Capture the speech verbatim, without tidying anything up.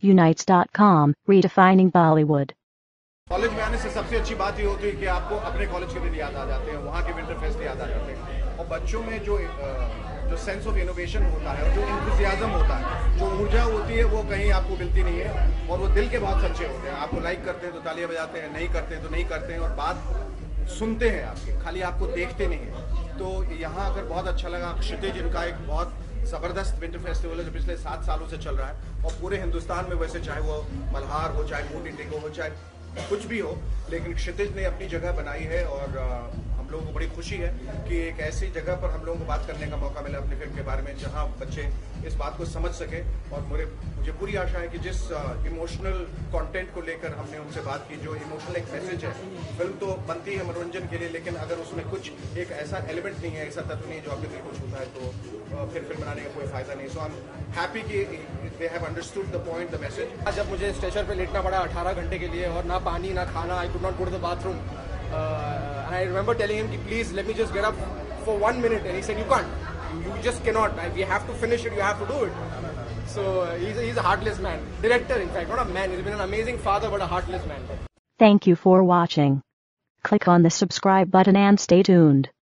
unites dot com, redefining Bollywood. College में आने से सबसे अच्छी बात ये होती है कि आपको अपने कॉलेज के दिन याद आ जाते हैं, वहाँ के विंटर फेस्ट याद आ जाते हैं, और बच्चों में जो जो सेंस ऑफ इनोवेशन होता है, जो इंथुसियाज्म होता है, जो ऊर्जा होती है, वो कहीं आपको मिलती नहीं है। और वो दिल के बहुत सच्चे होते हैं। आपको लाइक करते हैं तो तालियां बजाते हैं, नहीं करते हैं तो नहीं करते हैं, और बात सुनते हैं आपकी, खाली आपको देखते नहीं हैं। तो यहाँ अगर बहुत अच्छा लगा। क्षितिज इनका एक बहुत ज़बरदस्त विंटर फेस्टिवल है जो पिछले सात सालों से चल रहा है, और पूरे हिंदुस्तान में, वैसे चाहे वो मल्हार हो, चाहे मून इंडिगो हो, चाहे कुछ भी हो, लेकिन क्षितिज ने अपनी जगह बनाई है। और आ, हम लोगों को बड़ी खुशी है कि एक ऐसी जगह पर हम लोगों को बात करने का मौका मिला अपनी फिल्म के बारे में, जहां बच्चे इस बात को समझ सके। और मुझे मुझे पूरी आशा है कि जिस इमोशनल कंटेंट को लेकर हमने उनसे बात की, जो इमोशनल एक मैसेज है, फिल्म तो बनती है मनोरंजन के लिए, लेकिन अगर उसमें कुछ एक ऐसा एलिमेंट नहीं है, ऐसा तत्व नहीं है जो आपके दिल को छूता है, तो आ, फिर फिल्म बनाने का कोई फायदा नहीं। सो आई एम हैप्पी कि they have understood the point, the message. जब मुझे स्ट्रेचर पे लेटना पड़ा अठारह घंटे के लिए, और ना पानी ना खाना, I could not go to the bathroom, and I remember telling him, please let me just get up for one minute, and he said, you can't, you just cannot, we have to finish it, you have to do it. So uh, he's, a, he's a heartless man, director in fact, not a man. He's been an amazing father but a heartless man. Thank you for watching. Click on the subscribe button and stay tuned.